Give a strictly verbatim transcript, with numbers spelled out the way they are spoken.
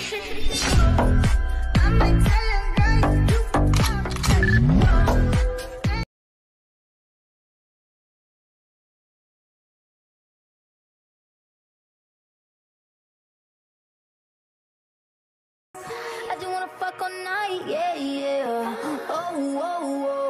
I just wanna fuck all night, yeah, yeah. Oh, oh, oh.